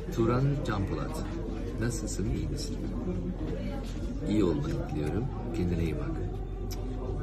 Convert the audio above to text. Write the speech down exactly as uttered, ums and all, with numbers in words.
Turan Canpolat. Nasılsın, iyi misin? İyi olmanı diliyorum. Kendine iyi bak.